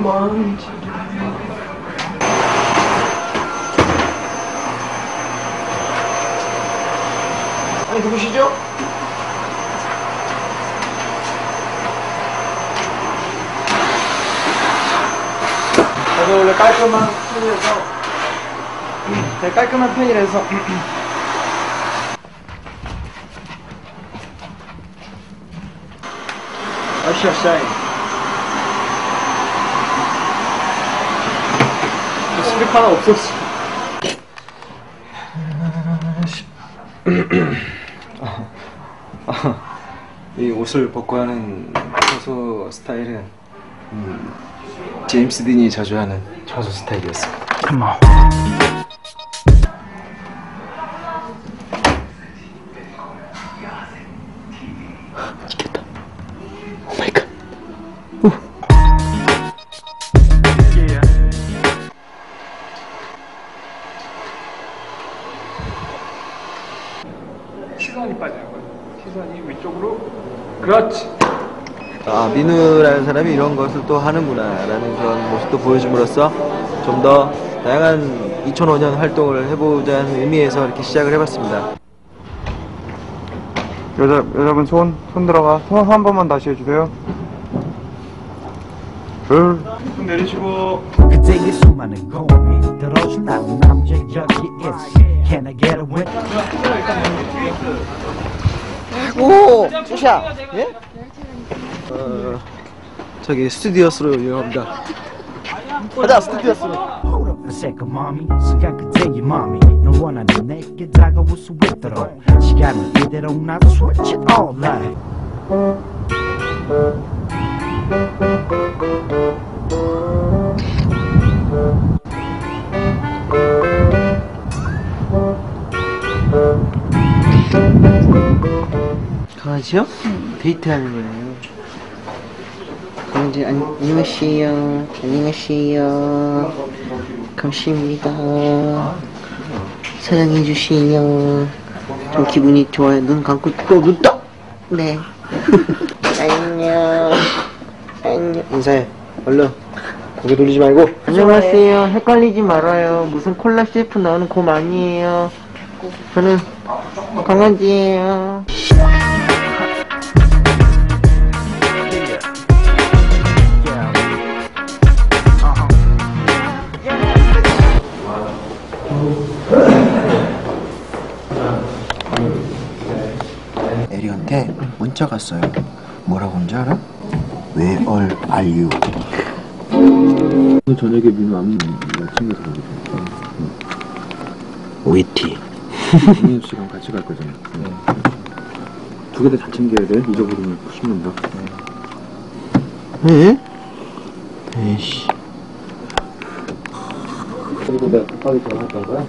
아니 누구시죠? 저도 원래 깔끔한 편이라서 되게 깔끔한 편이라서 아샤샤이 스피커 하나 없었어. 이 옷을 벗고 하는 저소 스타일은 제임스 딘이 자주 하는 저소 스타일이었습니다. 찍혔다. 오 마이 갓. 시선이 빠지는 거예요. 시선이 위쪽으로. 그렇지. 아, 민우라는 사람이 이런 것을 또 하는구나 라는 그런 모습도 보여줌으로써 좀 더 다양한 2005년 활동을 해보자는 의미에서 이렇게 시작을 해봤습니다. 여자분 손 들어가. 손 한 번만 다시 해주세요. 손 내리시고. 그대의 수많은 고민 들어준 나는 남자 여기 있어. Can I get away? 오! 수샤! 예? 저기 스튜디오스로 유명합니다. 가자 스튜디오스로. Hold up a second, mommy. 시간 그대의 맘이 널 원하는 내게 다가올 수 있도록 시간을 이대로 놔둬 switch it all like. 강아지요? 데이트하는 거예요. 강아지 안녕하세요. 안녕하세요. 감사합니다. 사랑해주세요. 좀 기분이 좋아요. 눈 감고 또 눈 떠. 네. 안녕. 안녕. 인사해. 얼른. 고개 돌리지 말고. 안녕하세요. 헷갈리지 말아요. 무슨 콜라 셰프 나오는 곰 아니에요. 저는 강아지예요. 에리한테 문자가 왔어요. 뭐라고 온지 알아? Where are you? 오늘 저녁에 민우 안 챙겨서 가거든. 위티. 민우 씨랑 같이 갈 거잖아. 두 개 다 챙겨야 돼. 잊어버리면 숨는다. 에? 에이씨. 그리고 내가 급하게 전화했던 거야?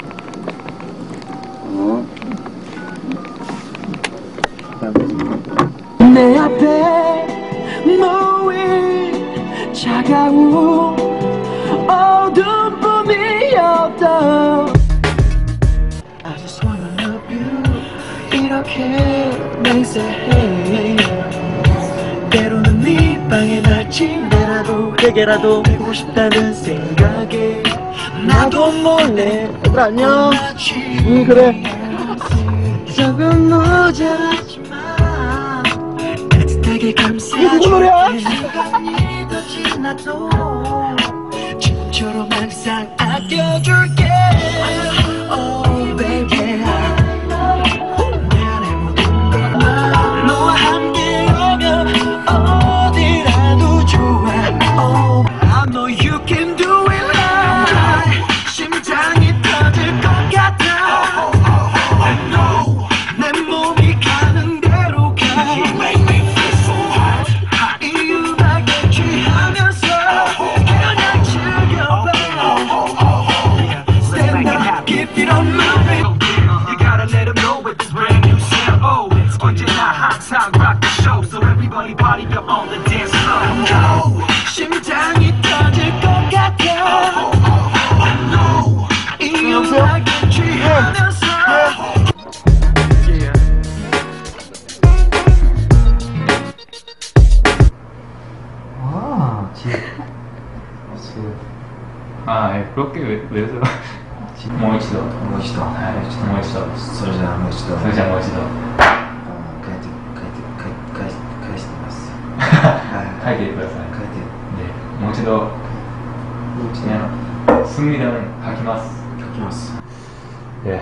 내 앞에 놓인 차가운 어둠뿐이었다. I just wanna love you 이렇게 맹세해. 때로는 네 방에 아침에라도 베개라도 되고 싶다는 생각에 나도 몰래 얘들아 안녕. 응 그래. 조금 모자랐지만 따뜻하게 감싸줄게. 누구 노래야? 시간이 더 지나도 지금처럼 항상 아껴줄게. Oh baby 내 안에 모든 걸 너와 함께라면 어디라도 좋아. Oh I know you can do it right. 심장이 터질 것 같아. 내 몸이 가는 대로 가. 이유하게 취하면서 그냥 즐겨봐. Stand up, keep it on moving. You gotta let them know with this brand new sound. Oh, 언제나 항상 rock the show. So everybody party up on the dance floor. 심장이 터질 것 같아. 이유하게 취하면서 그렇게 왜서? もう一度、もう一度、はい、もう一度、それじゃあもう一度、それじゃあもう一度、返してます。書いてください。書いて。で、もう一度、ね、습니다는書きます。書きます。 예.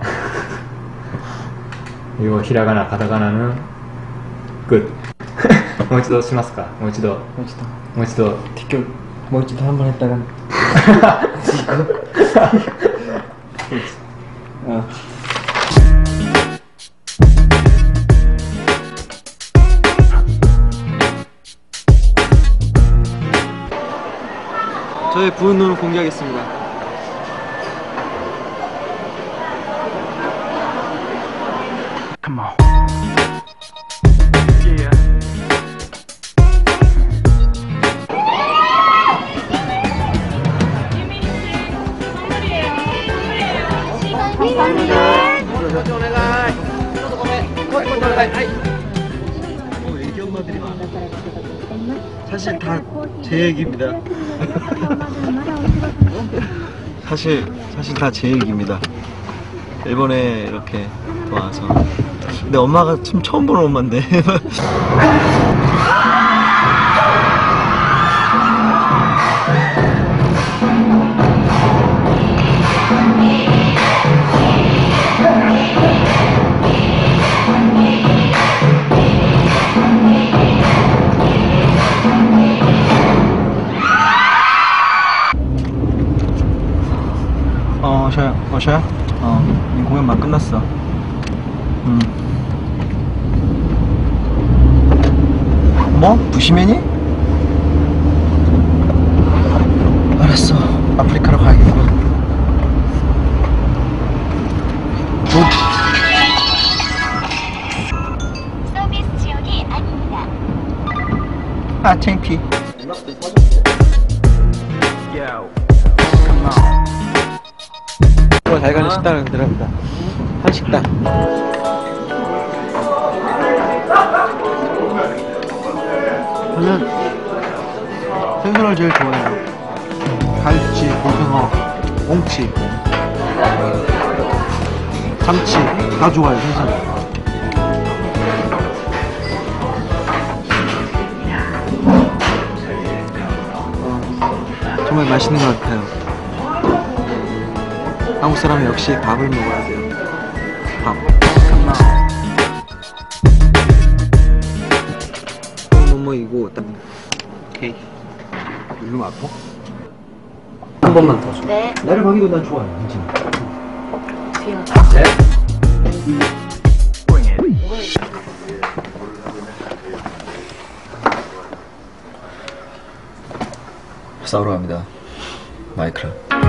그리고 히라가나, 가타카나는 끝. もう一度しますか? もう一度. もう一度. 뒷결 뭐 이렇게 한번 했다가 저의 부은 눈을 공개하겠습니다. Come on. Yeah. 애기 엄마들이 많아. 사실 다 제 얘기입니다. 사실 다 제 얘기입니다. 일본에 이렇게 와서. 근데 엄마가 참 처음 보는 엄마인데. 셔야? 이 공연 막 끝났어. 뭐? 부시맨이? 알았어. 아프리카로 가야겠어. 서비스 지역이 아닙니다. 아, 창피. 잘 가는 식당을 들어갑니다. 한식당. 저는 생선을 제일 좋아해요. 갈치, 고등어, 옹치, 참치 다 좋아해요. 생선. 정말 맛있는 것 같아요. 한국 사람은 역시 밥을 먹어야 돼요. 밥. 뭐이고 딱. 오케이. 누르면 아파? 한 번만 더 줘. 네. 나를 가기도 난 좋아요. 괜찮아. 싸우러 갑니다. 마이크랑.